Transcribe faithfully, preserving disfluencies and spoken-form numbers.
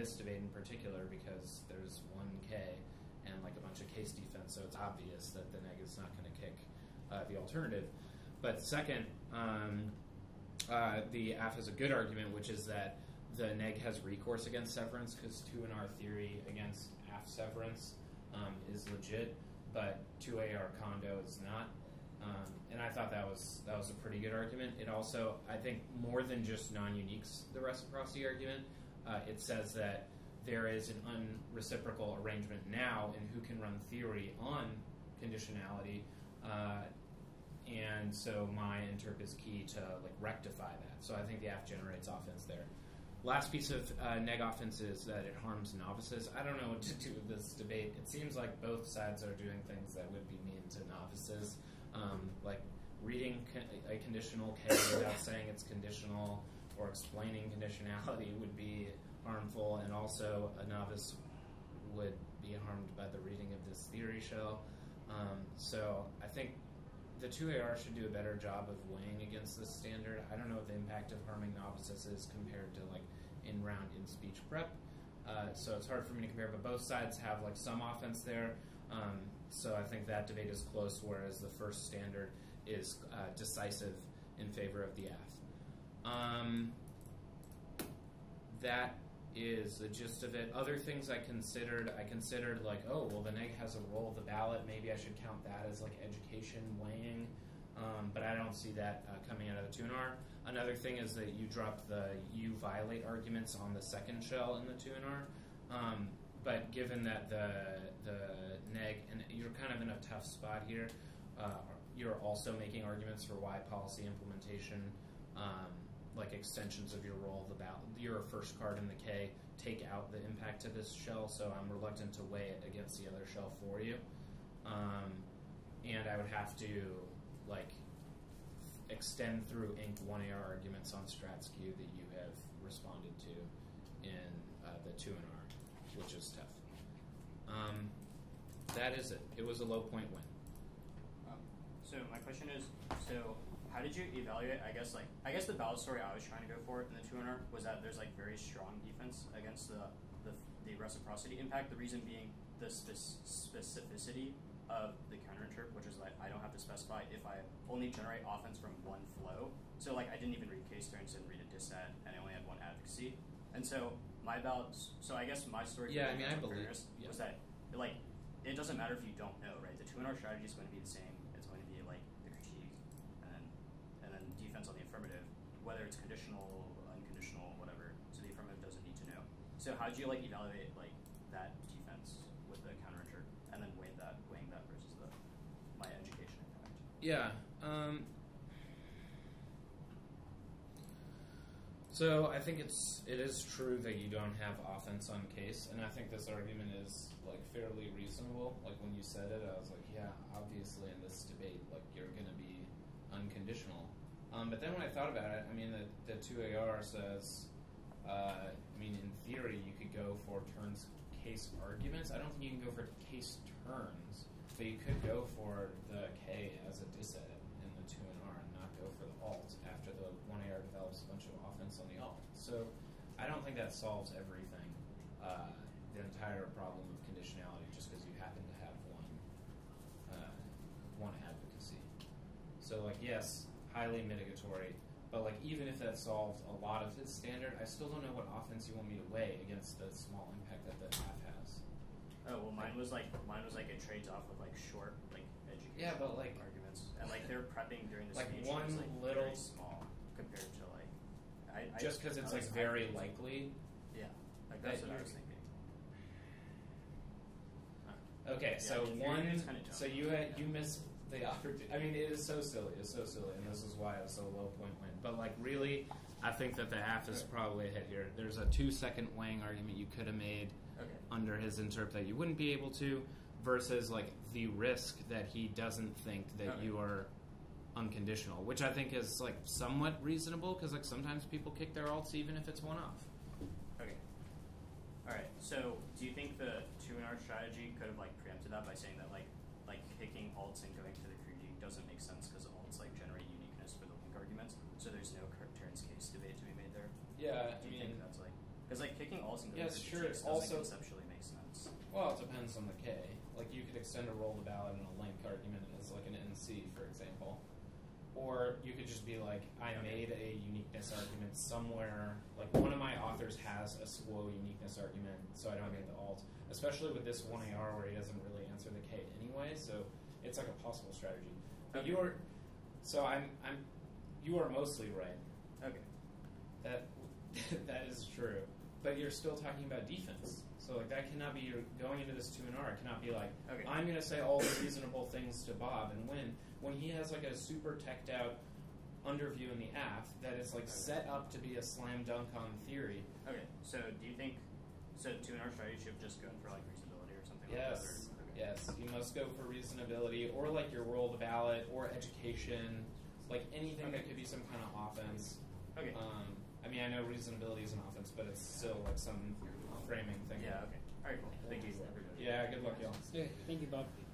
this debate in particular because there's one K and like a bunch of case defense, so it's obvious that the neg is not going to kick uh, the alternative. But second, um, uh, the A F has a good argument, which is that the neg has recourse against severance because two N R theory against A F severance um, is legit, but two A R condo is not. Um, and I thought that was that was a pretty good argument. It also, I think, more than just non-uniques, the reciprocity argument, uh, it says that there is an unreciprocal arrangement now in who can run theory on conditionality, uh, and so my interp is key to like rectify that. So I think the A F generates offense there. Last piece of uh, neg offense is that it harms novices. I don't know what to do with this debate. It seems like both sides are doing things that would be mean to novices, um, like reading a conditional K without saying it's conditional or explaining conditionality would be harmful, and also a novice would be harmed by the reading of this theory shell. Um, so I think the two A R should do a better job of weighing against this standard. I don't know what the impact of harming novices is compared to like in-round in-speech prep. Uh, so it's hard for me to compare, but both sides have like some offense there. Um, so I think that debate is close, whereas the first standard is uh, decisive in favor of the A F. Um, that is the gist of it. Other things I considered, I considered like, oh, well, the neg has a roll of the ballot. Maybe I should count that as like education weighing, um, but I don't see that uh, coming out of the two N R. Another thing is that you drop the you violate arguments on the second shell in the two N R. Um, but given that the the neg, and you're kind of in a tough spot here, uh, you're also making arguments for why policy implementation, um, like extensions of your roll of the ballot, your first card in the K, take out the impact to this shell, so I'm reluctant to weigh it against the other shell for you. Um, and I would have to like extend through Inc one A R arguments on StratSkew that you have responded to in uh, the two N R, which is tough. Um, that is it. It was a low point win. Um, so my question is, so how did you evaluate, I guess like, I guess the ballot story I was trying to go for in the two N R was that there's like very strong defense against the, the, the reciprocity impact, the reason being the spe specificity of the counterinterp, which is like I don't have to specify if I only generate offense from one flow. So like I didn't even read case turns, didn't read a dissat, and I only had one advocacy. And so my ballot, so I guess my story yeah, I mean, I believe, yeah. was that like it doesn't matter if you don't know, right? The two N R strategy is going to be the same. It's going to be like the critique and then and then defense on the affirmative, whether it's conditional, unconditional, whatever. So the affirmative doesn't need to know. So how do you like evaluate like that defense with the counterinterp, and then weigh that, weighing that versus the my education impact? Yeah. Um, so I think it's it is true that you don't have offense on case, and I think this argument is like fairly reasonable. Like when you said it, I was like, yeah, obviously in this debate, like you're going to be unconditional. Um, but then when I thought about it, I mean, the, the two A R says, uh, I mean, in theory, you could go for turns case arguments. I don't think you can go for case turns, but you could go for the K as a disset in the two N R and not go for the alt after the one A R develops a bunch of offense on the alt. So I don't think that solves everything, uh, the entire problem of conditionality, just because you happen to have one, uh, one advocacy. So like, yes, highly mitigatory, but like even if that solves a lot of this standard, I still don't know what offense you want me to weigh against the small impact that the A F has. Oh well, mine was like mine was like it trades off with like short like educational yeah, but like arguments, and like they're prepping during the like speech one was, like, little very small compared to like I, just because it's like very I, likely. Yeah, like that's that what I was thinking. Okay, yeah, so I mean, one, kind of so you had, you missed the opportunity. I mean, it is so silly. It's so silly, and this is why it was so low point win. But like, really, I think that the A F is probably a hit here. There's a two-second weighing argument you could have made okay. under his interp that you wouldn't be able to, versus like the risk that he doesn't think that okay. you are unconditional, which I think is like somewhat reasonable because like sometimes people kick their alts even if it's one off. Okay. All right. So, do you think the two N R strategy could have like preempted that by saying that like like kicking alts and going to the critique doesn't make sense because alts like generate uniqueness for the link arguments, so there's no turns case debate to be made there? Yeah, Do you I mean, think that's like Because like kicking all single Yes, integer sure, cheeks doesn't also- conceptually make sense. Well, it depends on the K. Like you could extend a roll to ballot and a link argument as like an N C, for example. Or you could just be like, I made a uniqueness argument somewhere. Like one of my authors has a S W O uniqueness argument, so I don't get the alt. Especially with this one A R where he doesn't really answer the K anyway, so it's like a possible strategy. But Okay. you are, so I'm, I'm, you are mostly right. Okay. That that is true, but you're still talking about defense. So like that cannot be your going into this two and R. It cannot be like Okay. I'm going to say all the reasonable things to Bob and win when he has like a super teched out underview in the app that is like set up to be a slam dunk on theory. Okay. So do you think so? Two and R strategy should just go for like reasonability or something like that? Yes, Or, okay. yes. You must go for reasonability or like your roll the ballot or education, like anything that Okay. could be some kind of offense. Okay. Um, I mean, I know reasonability is an offense, but it's still like some framing thing. Yeah. Okay. All right. Cool. Thank you, everybody. Yeah. Good luck, y'all. Yeah, thank you, Bob.